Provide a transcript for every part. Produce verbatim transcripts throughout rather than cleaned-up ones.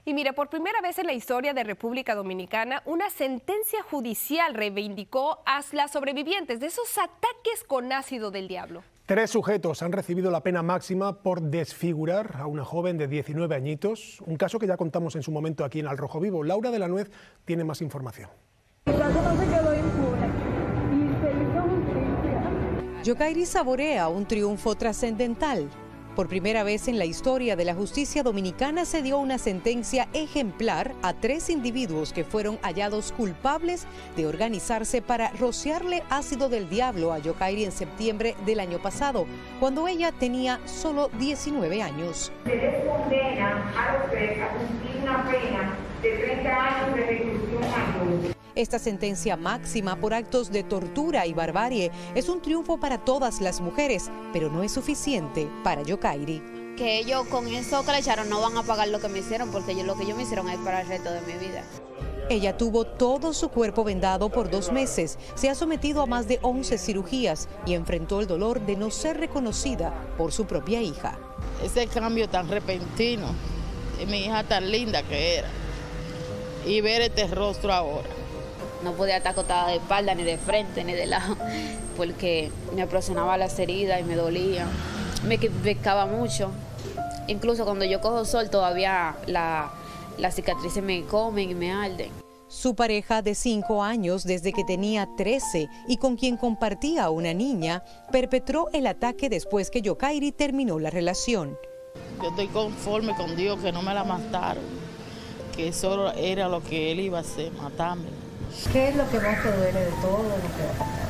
Y mire, por primera vez en la historia de República Dominicana, una sentencia judicial reivindicó a las sobrevivientes de esos ataques con ácido del diablo. Tres sujetos han recibido la pena máxima por desfigurar a una joven de diecinueve añitos, un caso que ya contamos en su momento aquí en Al Rojo Vivo. Laura de la Nuez tiene más información. El caso no se quedó impune y se hizo justicia. Yokairi saborea un triunfo trascendental. Por primera vez en la historia de la justicia dominicana se dio una sentencia ejemplar a tres individuos que fueron hallados culpables de organizarse para rociarle ácido del diablo a Yokairi en septiembre del año pasado, cuando ella tenía solo diecinueve años. Se les condena a los tres a cumplir una pena de treinta años de reclusión mayor. Esta sentencia máxima por actos de tortura y barbarie es un triunfo para todas las mujeres, pero no es suficiente para Yokairi. Que ellos con eso que le echaron no van a pagar lo que me hicieron, porque ellos, lo que ellos me hicieron es para el resto de mi vida. Ella tuvo todo su cuerpo vendado por dos meses, se ha sometido a más de once cirugías y enfrentó el dolor de no ser reconocida por su propia hija. Ese cambio tan repentino de mi hija tan linda que era, y ver este rostro ahora. No podía estar acotada de espalda, ni de frente, ni de lado, porque me aproximaba las heridas y me dolía. Me picaba mucho. Incluso cuando yo cojo sol, todavía la, las cicatrices me comen y me arden. Su pareja de cinco años, desde que tenía trece y con quien compartía una niña, perpetró el ataque después que Yokairi terminó la relación. Yo estoy conforme con Dios que no me la mataron, que eso era lo que él iba a hacer, matarme. ¿Qué es lo que más te duele de todo lo que ha pasado?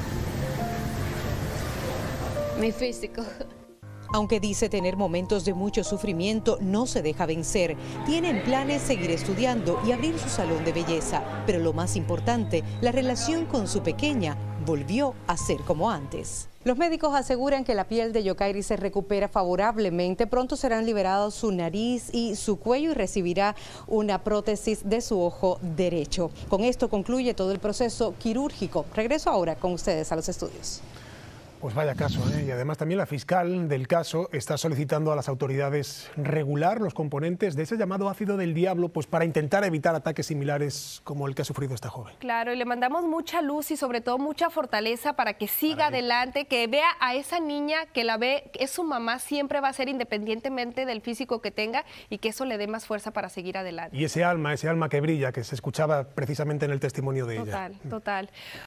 Mi físico. Aunque dice tener momentos de mucho sufrimiento, no se deja vencer. Tiene en planes seguir estudiando y abrir su salón de belleza. Pero lo más importante, la relación con su pequeña volvió a ser como antes. Los médicos aseguran que la piel de Yokairi se recupera favorablemente. Pronto serán liberados su nariz y su cuello y recibirá una prótesis de su ojo derecho. Con esto concluye todo el proceso quirúrgico. Regreso ahora con ustedes a los estudios. Pues vaya caso, ¿eh? Y además también la fiscal del caso está solicitando a las autoridades regular los componentes de ese llamado ácido del diablo, pues para intentar evitar ataques similares como el que ha sufrido esta joven. Claro, y le mandamos mucha luz y sobre todo mucha fortaleza para que siga adelante, que vea a esa niña que la ve, es su mamá, siempre va a ser independientemente del físico que tenga y que eso le dé más fuerza para seguir adelante. Y ese alma, ese alma que brilla, que se escuchaba precisamente en el testimonio de ella. Total, total.